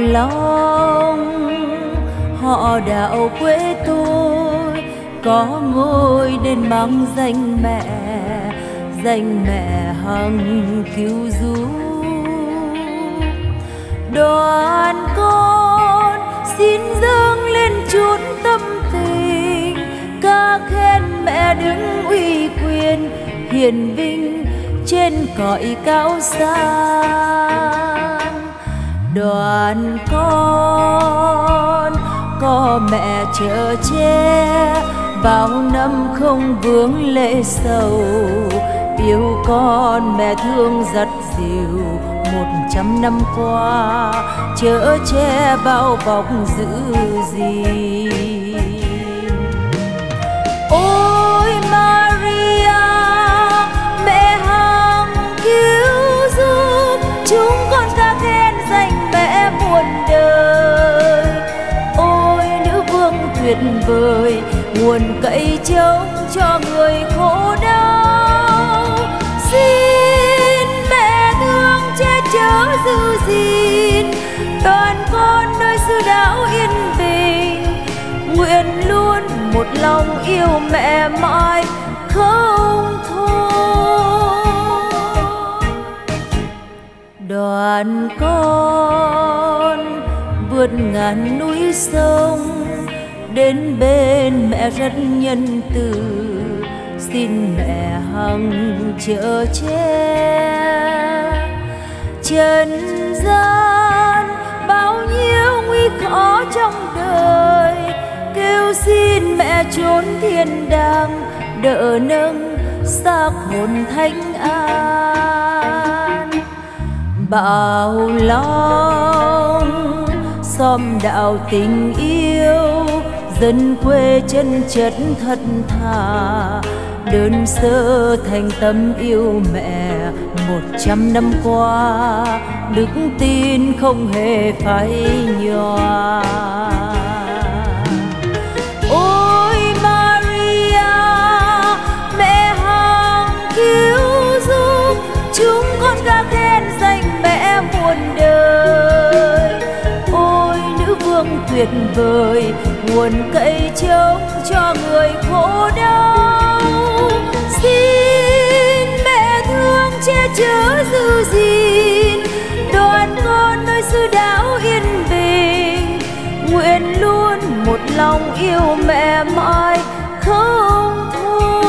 Long họ đạo quê tôi có ngôi đền mang danh mẹ hằng cứu giúp. Đoàn con xin dâng lên chút tâm tình, ca khen mẹ đứng uy quyền hiển vinh trên cõi cao sang. Đoàn con có mẹ chở che, bao năm không vướng lệ sầu, yêu con mẹ thương dắt dìu 100 năm qua, chở che bao bọc giữ gìn. Ôi Maria mẹ hằng cứu giúp, chúng con ca khen danh mẹ muôn đời. Ôi nữ vương tuyệt vời, nguồn cậy trông cho người khổ đau. Xin mẹ thương che chở giữ gìn, đoàn con nơi xứ đạo yên bình, nguyện luôn một lòng yêu mẹ mãi không thôi. Đoàn con vượt ngàn núi sông đến bên mẹ rất nhân từ, xin mẹ hằng chở che. Trần gian bao nhiêu nguy khó trong đời, kêu xin mẹ trốn thiên đàng, đỡ nâng xác hồn thánh an. Bảo Long xóm đạo tình yêu, dân quê chân chất thật thà, đơn sơ thành tâm yêu mẹ 100 năm qua, đức tin không hề phai nhòa. Ôi Maria mẹ hằng cứu giúp, chúng con ca khen danh mẹ muôn đời. Ôi nữ vương tuyệt vời, nguồn cậy trông cho người khổ đau. Xin mẹ thương che chở giữ gìn, đoàn con nơi xứ đạo yên bình, nguyện luôn một lòng yêu mẹ mãi không thôi.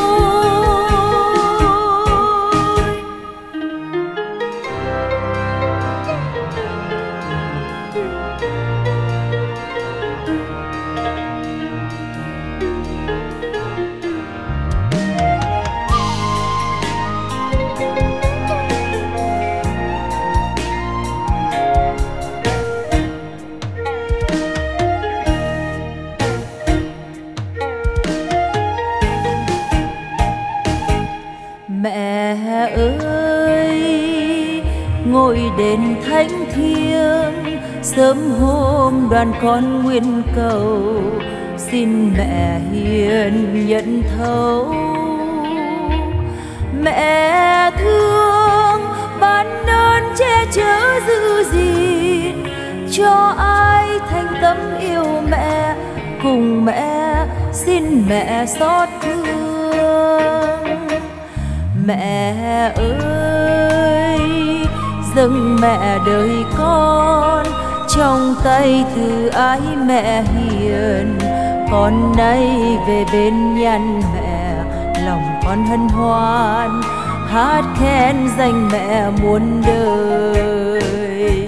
Mẹ ơi ngôi đền thánh thiêng, sớm hôm đoàn con nguyên cầu, xin mẹ hiền nhận thấu. Mẹ thương ban ơn che chở giữ gìn, cho ai thành tâm yêu mẹ, cùng mẹ xin mẹ xót thương. Mẹ ơi dâng mẹ đời con, trong tay từ ái mẹ hiền, con nay về bên nhan mẹ, lòng con hân hoan hát khen danh mẹ muôn đời.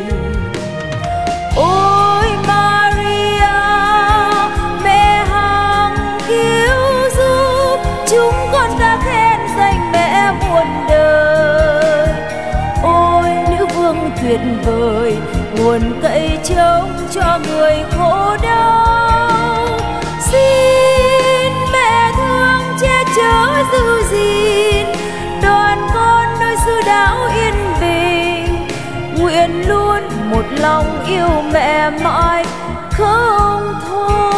Ôi Maria mẹ hằng cứu giúp, chúng con ca khen danh mẹ muôn đời. Ôi nữ vương tuyệt vời, nguồn cậy trông cho người khổ đau. Xin mẹ thương che chở giữ gìn, đoàn con nơi xứ đạo yên bình, nguyện luôn một lòng yêu mẹ mãi không thôi.